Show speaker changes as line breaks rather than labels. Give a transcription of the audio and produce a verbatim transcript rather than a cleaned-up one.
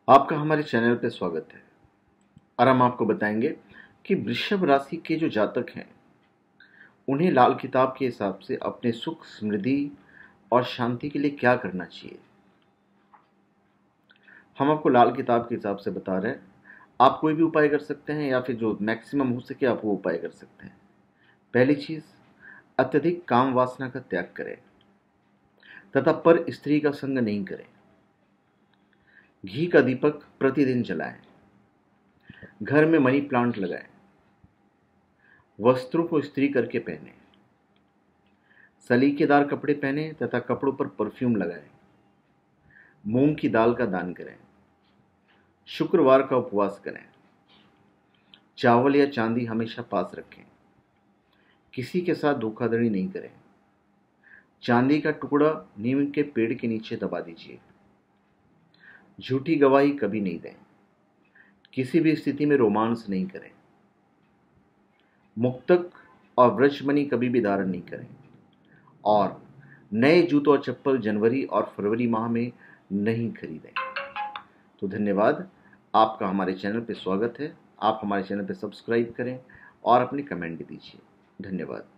आपका हमारे चैनल पे स्वागत है। और हम आपको बताएंगे कि वृषभ राशि के जो जातक हैं उन्हें लाल किताब के हिसाब से अपने सुख, समृद्धि और शांति के लिए क्या करना चाहिए। हम आपको लाल किताब के हिसाब से बता रहे हैं। आप कोई भी उपाय कर सकते हैं या फिर जो मैक्सिमम हो सके आप वो उपाय कर सकते हैं। पहली चीज़, अत्यधिक काम वासना का त्याग करें तथा पर स्त्री का संग नहीं करें। घी का दीपक प्रतिदिन जलाएं। घर में मनी प्लांट लगाएं। वस्त्रों को इस्त्री करके पहने। सलीकेदार कपड़े पहने तथा कपड़ों पर परफ्यूम लगाएं। मूंग की दाल का दान करें। शुक्रवार का उपवास करें। चावल या चांदी हमेशा पास रखें। किसी के साथ धोखाधड़ी नहीं करें। चांदी का टुकड़ा नीम के पेड़ के नीचे दबा दीजिए। झूठी गवाही कभी नहीं दें। किसी भी स्थिति में रोमांस नहीं करें। मुक्तक और व्रजमणि कभी भी धारण नहीं करें। और नए जूते और चप्पल जनवरी और फरवरी माह में नहीं खरीदें। तो धन्यवाद। आपका हमारे चैनल पे स्वागत है। आप हमारे चैनल पे सब्सक्राइब करें और अपने कमेंट भी दीजिए। धन्यवाद।